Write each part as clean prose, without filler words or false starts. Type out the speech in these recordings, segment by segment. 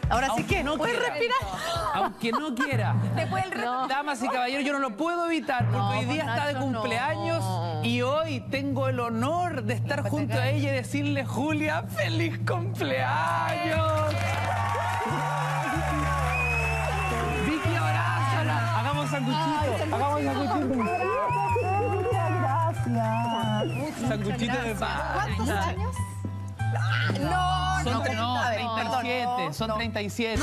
Ahora sí que no puedes respirar. Aunque no quiera. Damas y caballeros, yo no lo puedo evitar porque hoy día está de cumpleaños y hoy tengo el honor de estar junto a ella y decirle, Julia, ¡feliz cumpleaños! Vicky, abrázala. Hagamos sanguchito. Hagamos sanguchito. Gracias. Sanguchito de paz. ¿Cuántos años? Son 37, son 37.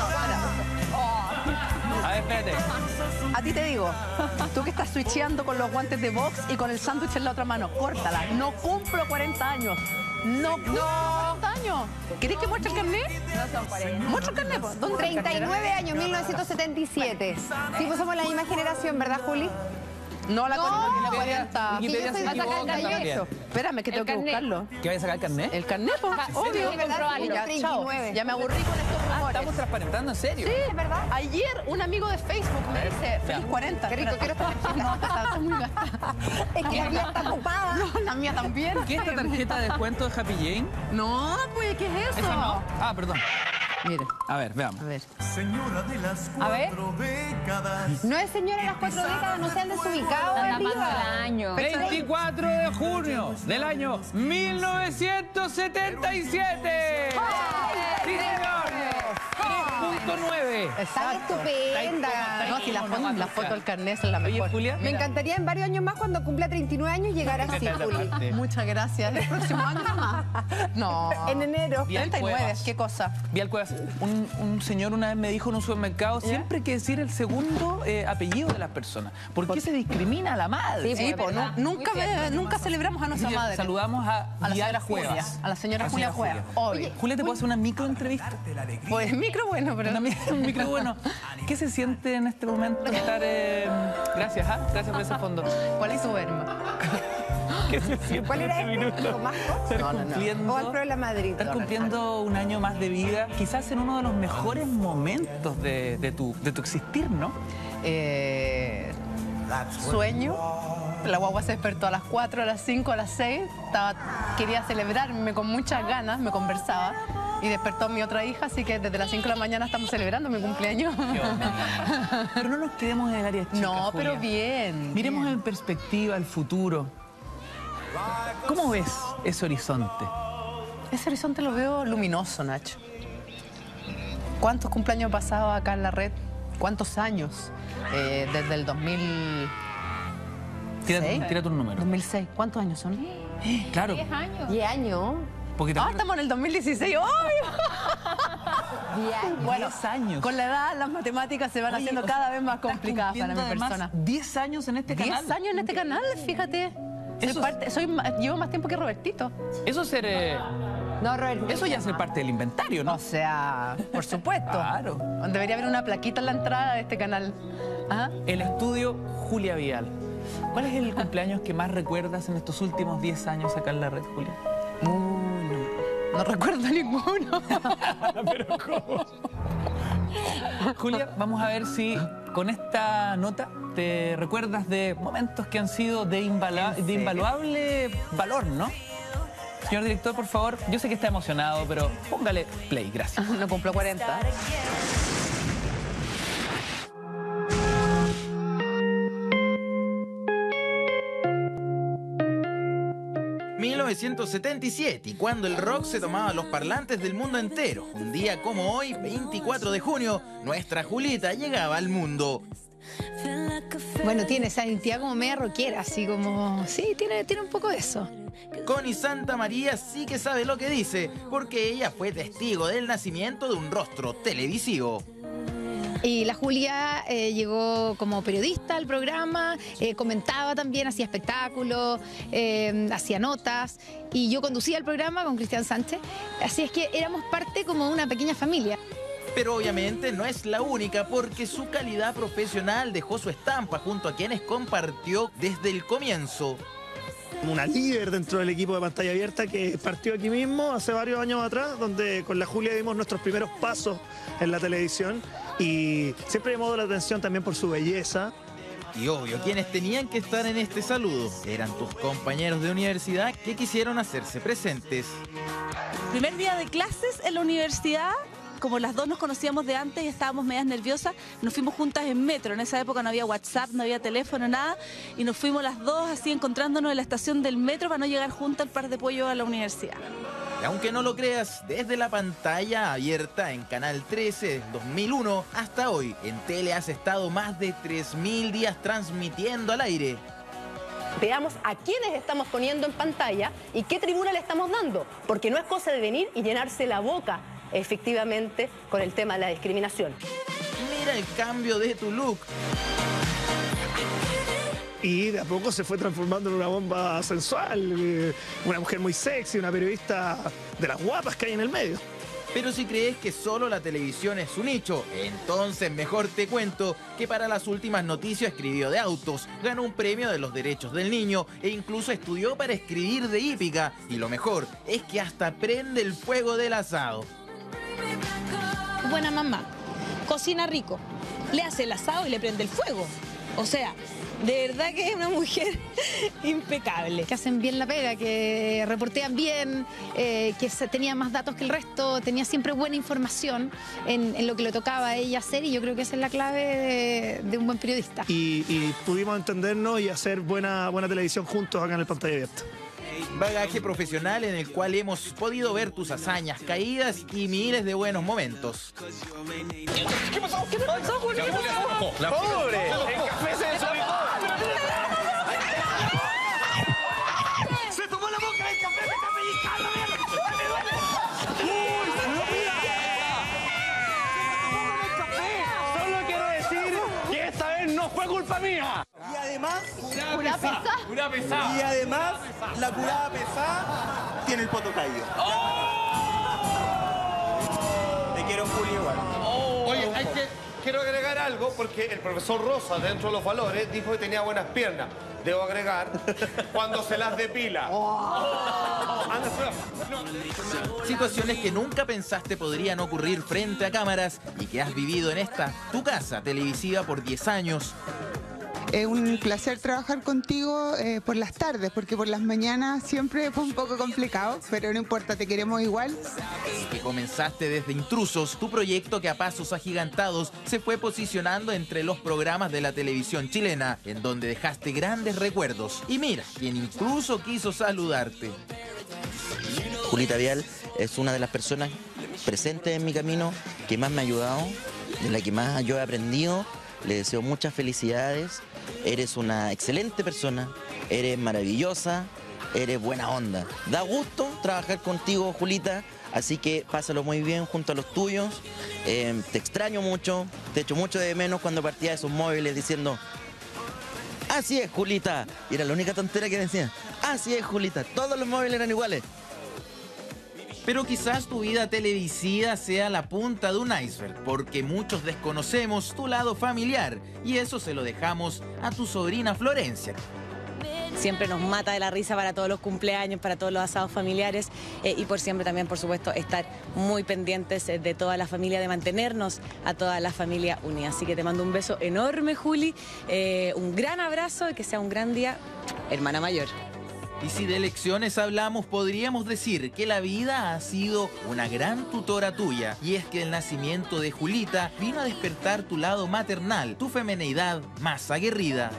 A ver, espérate. A ti te digo, tú que estás switcheando con los guantes de box y con el sándwich en la otra mano, córtala. No cumplo 40 años. No cumplo 40 años. ¿Querés que muestre el carnet? No son 40. Muestra el carnet, pues. ¿Dónde está el carnet? 39 años, 1977. Sí, pues somos la misma generación, ¿verdad, Juli? No, la No, 40. Wikipedia se equivoca también. Espérame, que tengo que buscarlo. ¿Qué vaya a sacar el carnet? El carnet, pues, obvio. sí, ¿verdad? Sí, Ya, chao. 39. Ya me aburrí con estos rumores. Estamos transparentando, en serio. Sí, es verdad. Ayer un amigo de Facebook me dice, feliz 40. Qué rico, quiero estar No, está muy gastada. Es que la vida está ocupada. No, la mía también. ¿Qué es esta tarjeta de descuento de Happy Jane? No, pues, ¿qué es eso? ¿Esa no? Ah, perdón. Mire, A ver, veamos. a ver. Señora de las A ver. 4 décadas. No es señora de las 4 décadas, no se han desubicado arriba. año. 24 de junio del año 1977. ¡Sí, señor! 3.9. Está estupenda. No, si la foto del carnet es la Oye, mejor. Julia, Me encantaría en varios años más, cuando cumpla 39 años, llegar así, Juli. Muchas gracias. El próximo año más. No. En enero. Bien. 39, Cuevas. ¿qué cosa? Vial Cuevas, un señor una vez me dijo en un supermercado, siempre hay que decir el segundo apellido de las personas. ¿Por qué se discrimina a la madre? Sí, pues verdad. nunca, Muy cierto. nunca celebramos a nuestra madre. Saludamos a A la Vial señora Julia. Cuevas. A la señora Julia Cuevas. Obvio. Julia, ¿te puedo hacer una microentrevista? Pues micro bueno, pero... Un micro bueno. ¿Qué se siente en este momento estar... Gracias, gracias por ese fondo. ¿Cuál es su verma? ¿Qué se siente ¿Cuál era en este? minuto? ¿Con más Estar No, no, no. cumpliendo... O al Pro de la Madrid. Estar cumpliendo un año más de vida, quizás en uno de los mejores momentos de tu existir, ¿no? Sueño. La guagua se despertó a las 4, a las 5, a las 6. Quería celebrarme con muchas ganas, me conversaba. Y despertó mi otra hija, así que desde las 5 de la mañana estamos celebrando mi cumpleaños. Pero no nos quedemos en el área chica, No, pero Julia. bien. Miremos en perspectiva el futuro. ¿Cómo ves ese horizonte? Ese horizonte lo veo luminoso, Nacho. ¿Cuántos cumpleaños he pasado acá en la red? ¿Cuántos años? Desde el 2006. Tírate un número. 2006. ¿Cuántos años son? Claro, 10 años. 10 años. porque te Ah, acuerdas- estamos en el 2016. ¡Ay! 10 años. Bueno, 10 años. con la edad las matemáticas se van Oye, haciendo o sea, cada vez más estás complicadas para mi cumpliendo persona. además 10 años en este 10 canal. años en este canal, fíjate. Eso- Llevo más tiempo que Robertito. Eso ser... No, Robert. Eso ya es ser parte del inventario, ¿no? O sea, por supuesto. Claro. Debería haber una plaquita en la entrada de este canal. ¿Ah? El estudio Julia Vial. ¿Cuál es el cumpleaños que más recuerdas en estos últimos 10 años acá en la red, Julia? No recuerdo ninguno. Julia, vamos a ver si con esta nota te recuerdas de momentos que han sido de invaluable valor, ¿no? Señor director, por favor, yo sé que está emocionado, pero póngale play, gracias. No cumplo 40. 1977, y cuando el rock se tomaba los parlantes del mundo entero. Un día como hoy, 24 de junio, nuestra Julita llegaba al mundo. Bueno, tiene esa identidad como media rockera, así como... Sí, tiene un poco de eso. Connie Santa María sí que sabe lo que dice, porque ella fue testigo del nacimiento de un rostro televisivo. Y la Julia llegó como periodista al programa, comentaba también, hacía espectáculos, hacía notas, y yo conducía el programa con Cristian Sánchez, así es que éramos parte como de una pequeña familia. Pero obviamente no es la única, porque su calidad profesional dejó su estampa junto a quienes compartió desde el comienzo. Una líder dentro del equipo de Pantalla Abierta que partió aquí mismo hace varios años atrás, donde con la Julia dimos nuestros primeros pasos en la televisión y siempre llamó la atención también por su belleza. Y obvio, quienes tenían que estar en este saludo eran tus compañeros de universidad que quisieron hacerse presentes. Primer día de clases en la universidad Como las dos nos conocíamos de antes y estábamos medias nerviosas, nos fuimos juntas en metro. En esa época no había WhatsApp, no había teléfono, nada. Y nos fuimos las dos así encontrándonos en la estación del metro para no llegar juntas al par de pollo a la universidad. Y aunque no lo creas, desde la pantalla abierta en Canal 13 desde 2001 hasta hoy, en tele has estado más de 3000 días transmitiendo al aire. Veamos a quiénes estamos poniendo en pantalla y qué tribuna le estamos dando, porque no es cosa de venir y llenarse la boca, efectivamente, con el tema de la discriminación. Mira el cambio de tu look. Y de a poco se fue transformando en una bomba sensual, una mujer muy sexy, una periodista de las guapas que hay en el medio. Pero si crees que solo la televisión es su nicho, entonces mejor te cuento que para las últimas noticias escribió de autos, ganó un premio de los derechos del niño e incluso estudió para escribir de hípica. Y lo mejor es que hasta prende el fuego del asado. Buena mamá, cocina rico, le hace el asado y le prende el fuego. O sea, de verdad que es una mujer impecable. Que hacen bien la pega, que reportean bien, que tenía más datos que el resto, tenía siempre buena información en lo que le tocaba a ella hacer, y yo creo que esa es la clave de un buen periodista. Y pudimos entendernos y hacer buena televisión juntos acá en el Pantalla Abierta. Bagaje profesional en el cual hemos podido ver tus hazañas, caídas y miles de buenos momentos. ¿Qué pasó? ¿Qué pasó, Julio? ¡La pobre! ¡El café se desubicó! ¡Se tomó la boca del café! ¡Me está pellizcando! ¡Me duele! Solo quiero decir que esta vez no fue culpa mía. Y además, Curada pesada. Y además, la curada pesada tiene el poto caído. Te quiero, Julio, igual. Oye, quiero agregar algo, porque el profesor Rosa, dentro de los valores, dijo que tenía buenas piernas. Debo agregar, cuando se las depila. Situaciones que nunca pensaste podrían ocurrir frente a cámaras y que has vivido en esta, tu casa televisiva por 10 años. Es un placer trabajar contigo por las tardes, porque por las mañanas siempre fue un poco complicado, pero no importa, te queremos igual. Que comenzaste desde Intrusos, tu proyecto que a pasos agigantados se fue posicionando entre los programas de la televisión chilena, en donde dejaste grandes recuerdos. Y mira, quien incluso quiso saludarte. Julita Vial es una de las personas presentes en mi camino que más me ha ayudado, de la que más yo he aprendido. Le deseo muchas felicidades. Eres una excelente persona, eres maravillosa, eres buena onda. Da gusto trabajar contigo, Julita, así que pásalo muy bien junto a los tuyos. Te extraño mucho, te echo mucho de menos cuando partía de esos móviles diciendo: así es, Julita. Y era la única tontera que decía: así es, Julita. Todos los móviles eran iguales. Pero quizás tu vida televisiva sea la punta de un iceberg, porque muchos desconocemos tu lado familiar, y eso se lo dejamos a tu sobrina Florencia. Siempre nos mata de la risa para todos los cumpleaños, para todos los asados familiares, y por siempre también, por supuesto, estar muy pendientes de toda la familia, de mantenernos a toda la familia unida. Así que te mando un beso enorme, Juli, un gran abrazo y que sea un gran día, hermana mayor. Y si de lecciones hablamos, podríamos decir que la vida ha sido una gran tutora tuya. Y es que el nacimiento de Julita vino a despertar tu lado maternal, tu femineidad más aguerrida.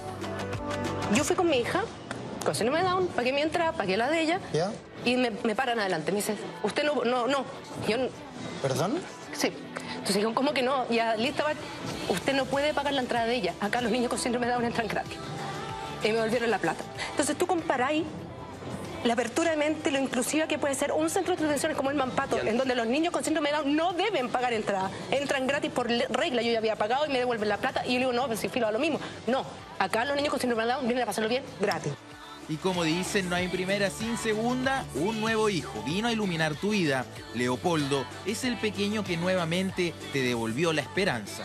Yo fui con mi hija, con síndrome de Down, pagué mi entrada, pagué la de ella, ¿Ya? y me paran adelante. Me dicen, usted no. Yo, ¿Perdón? sí. Entonces dijeron, ¿cómo que no? Ya lista, usted no puede pagar la entrada de ella. Acá los niños con síndrome de Down entran gratis. Y me volvieron la plata. Entonces tú comparáis la apertura de mente, lo inclusiva que puede ser un centro de detenciones como el Mampato, en donde los niños con síndrome de Down no deben pagar entrada. Entran gratis por regla. Yo ya había pagado y me devuelven la plata. Y yo le digo, no, pero si filo a lo mismo. No, acá los niños con síndrome de Down vienen a pasarlo bien gratis. Y como dicen, no hay primera sin segunda, un nuevo hijo vino a iluminar tu vida. Leopoldo es el pequeño que nuevamente te devolvió la esperanza.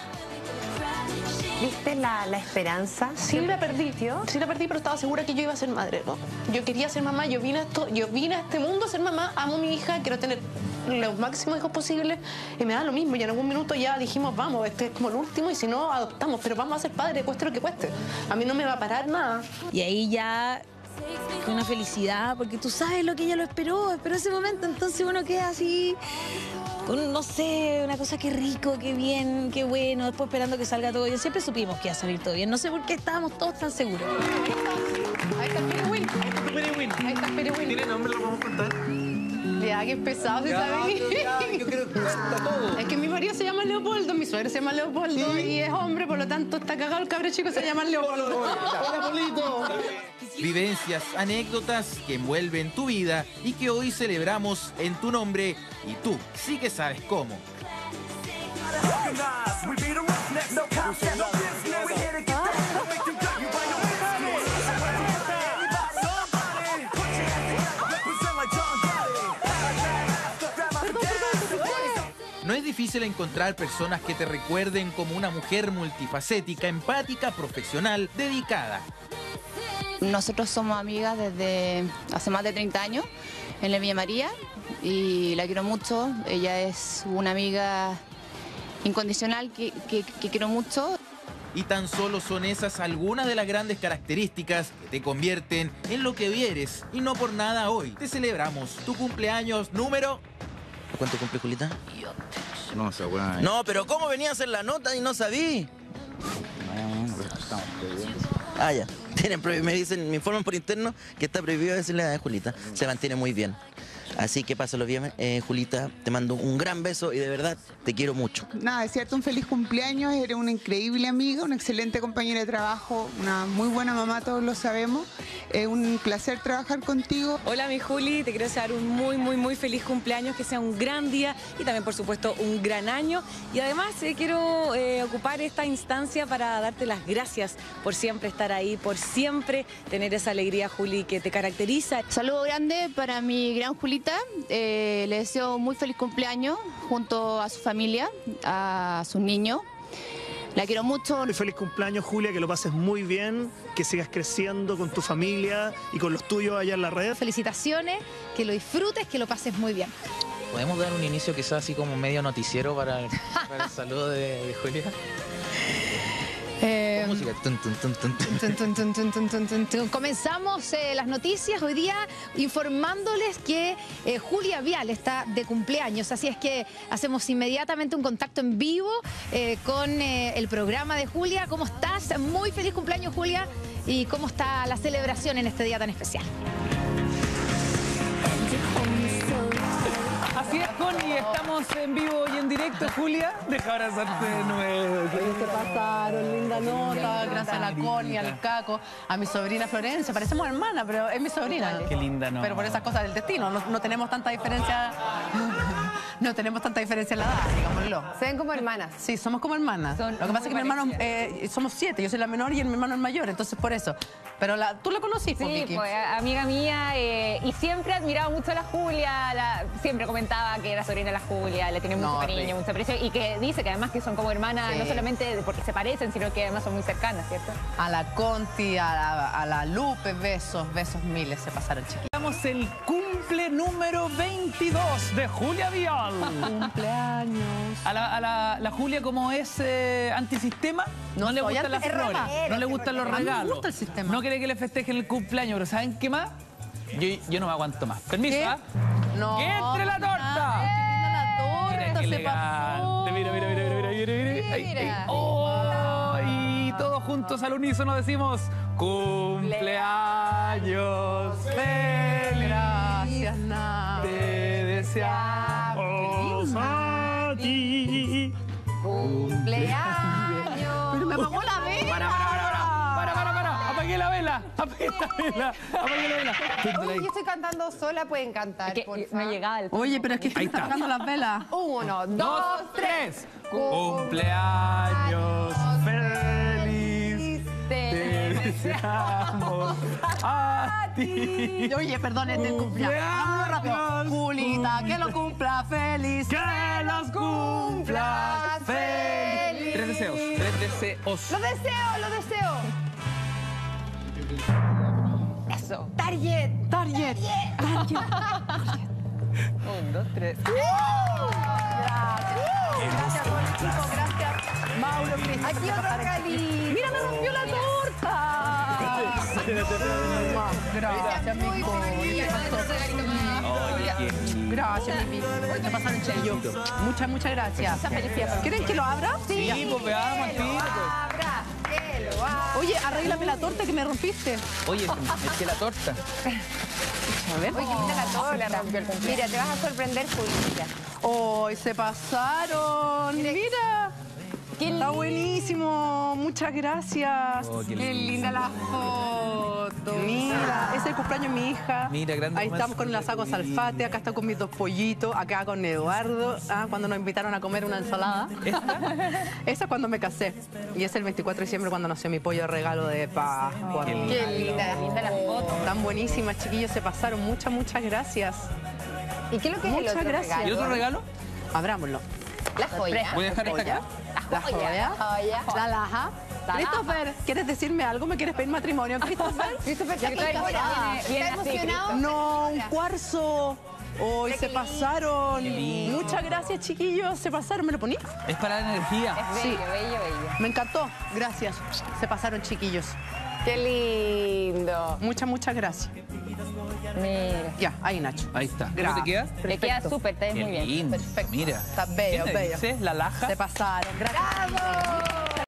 ¿Viste la esperanza? Sí la perdí, pero estaba segura que yo iba a ser madre, ¿no? Yo quería ser mamá, yo vine a este mundo a ser mamá, amo a mi hija, quiero tener los máximos hijos posibles y me da lo mismo. Y en algún minuto ya dijimos, vamos, este es como el último y si no, adoptamos, pero vamos a ser padres, cueste lo que cueste. A mí no me va a parar nada. Y ahí ya fue una felicidad, porque tú sabes lo que ella esperó ese momento, entonces uno queda así con, no sé, una cosa que rico, que bien, que bueno, después esperando que salga todo bien. Siempre supimos que iba a salir todo bien. No sé por qué estábamos todos tan seguros. Ahí está el Piriwin. Ahí está el Piriwin. ¿Tiene nombre? ¿Lo podemos contar? Ya, qué pesado, ¿sí sabes? Yo creo que está todo. Es que mi marido se llama Leopoldo, mi suegro se llama Leopoldo y es hombre, por lo tanto está cagado el cabro chico, se llama Leopoldo. Hola, Polito. Vivencias, anécdotas que envuelven tu vida y que hoy celebramos en tu nombre y tú sí que sabes cómo. No es difícil encontrar personas que te recuerden como una mujer multifacética, empática, profesional, dedicada. Nosotros somos amigas desde hace más de 30 años en la Villa María y la quiero mucho. Ella es una amiga incondicional que quiero mucho. Y tan solo son esas algunas de las grandes características que te convierten en lo que hoy eres. Y no por nada hoy te celebramos tu cumpleaños número... ¿Cuánto cumple, Julita? No sé, bueno. No, pero ¿cómo venías en la nota y no sabí? Ah, ya. Me dicen, me informan por interno que está prohibido decirle la edad de Julita. Se mantiene muy bien. Así que pásalo bien, Julita. Te mando un gran beso y de verdad te quiero mucho. Nada, desearte un feliz cumpleaños. Eres una increíble amiga, una excelente compañera de trabajo, una muy buena mamá, todos lo sabemos. Es un placer trabajar contigo. Hola, mi Juli, te quiero desear un muy feliz cumpleaños, que sea un gran día y también, por supuesto, un gran año. Y además quiero ocupar esta instancia para darte las gracias por siempre estar ahí, por siempre tener esa alegría, Juli, que te caracteriza. Saludo grande para mi gran Julita. Le deseo muy feliz cumpleaños junto a su familia, a sus niños. La quiero mucho. Feliz cumpleaños, Julia, que lo pases muy bien, que sigas creciendo con tu familia y con los tuyos allá en la red. Felicitaciones, que lo disfrutes, que lo pases muy bien. ¿Podemos dar un inicio quizás así como medio noticiero para el saludo de Julia? Música. Comenzamos las noticias hoy día informándoles que Julia Vial está de cumpleaños, así es que hacemos inmediatamente un contacto en vivo con el programa de Julia. ¿Cómo estás? Muy feliz cumpleaños, Julia. ¿Y cómo está la celebración en este día tan especial? Así es, Connie, estamos en vivo y en directo. Julia, deja abrazarte de nuevo. Se pasaron, linda nota, gracias a la Connie, al Caco, a mi sobrina Florencia. Parecemos hermanas, pero es mi sobrina. Qué linda nota. Pero por esas cosas del destino, no tenemos tanta diferencia. No tenemos tanta diferencia en la edad, digámoslo. ¿Se ven como hermanas? Sí, somos como hermanas. Lo que pasa es que mi hermano, somos 7, yo soy la menor y mi hermano es mayor, entonces por eso. Pero tú la conociste, sí, Vicky. Pues, amiga mía, y siempre admiraba mucho a la Julia, siempre comentaba que era sobrina de la Julia, le tiene mucho cariño, mucho aprecio, y que dice que además que son como hermanas, no solamente porque se parecen, sino que además son muy cercanas, ¿cierto? A la Conti, a la Lupe, besos miles se pasaron, chiquitos. Damos el cumple número 22 de Julia Vial. Cumpleaños. A la Julia, como es antisistema, no le gustan las flores, no le gustan los regalos. No me gusta el sistema. No quiere que le festejen el cumpleaños, pero ¿saben qué más? Yo no me aguanto más. Permiso, ¿Qué? ¿ah? No. ¡Que entre la torta! La torta Mira qué se elegante. pasó. Mira. Ay, ay. Oh, y todos juntos al unísono decimos cumpleaños feliz. Gracias, Nat. Te deseamos a ti. Cumpleaños. Pero me apagó la vela. Para. Apagué la vela. Apagué la vela. Oye, yo estoy cantando sola, pueden cantar, por favor. No llegaba el Oye, pero es que Ahí está está. apagando las velas. 1, 2, 3. Cumpleaños feliz. Te deseamos a ti. Oye, perdón, es del cumpleaños. Vámonos rápido. Julita, que lo cumpla feliz. Que los cumplas feliz. 3 deseos. Lo deseo. Eso. Target. 1, 2, 3. Gracias, Chico, gracias. Mauro, Cris. Aquí otro regalito. Mira, me rompió la torta. Gracias, mi Oye, qué Gracias, mi vida. Me pasaron chiquillos. Muchas gracias. ¿Quieren que lo abra? Sí, pues veamos al tiro. Abra, que lo abra. Oye, arréglame la torta que me rompiste. Oye, es que la torta. A ver. Oye, qué linda la torta. Mira, te vas a sorprender, Julita. ¡Ay, se pasaron! ¡Mira! Está buenísimo. Muchas gracias. Oh, qué qué linda la foto. Mira, es el cumpleaños de mi hija. Mira, grande. Ahí estamos con la saco salfate. Acá está con mis 2 pollitos. Acá con Eduardo. Cuando nos invitaron a comer una ensalada. Esa es cuando me casé. Y es el 24 de diciembre cuando nació mi pollo de regalo de Pascua. Qué linda la foto. Están buenísimas, chiquillos. Se pasaron. Muchas gracias. ¿Y qué es lo que es el otro regalo? ¿Y otro regalo? Abrámoslo. La joya. Voy a dejar esta acá. La joya. La laja. La Christopher, ¿quieres decirme algo? ¿Me quieres pedir matrimonio, Christopher? Christopher, ya ¿está emocionado? No, un cuarzo. Hoy se pasaron. lindo. Muchas gracias, chiquillos. Se pasaron. ¿Me lo poní? Es para la energía. Es bello, bello. Me encantó. Gracias. Se pasaron, chiquillos. Qué lindo. Muchas gracias. Mira. Ya, ahí, Nacho. Ahí está. ¿Cómo te Gracias. queda? Le queda súper, te ves Qué muy bien. lindo. Perfecto. Mira. Está bello, ¿Qué me bello. dices? La laja. Se pasaron. Gracias.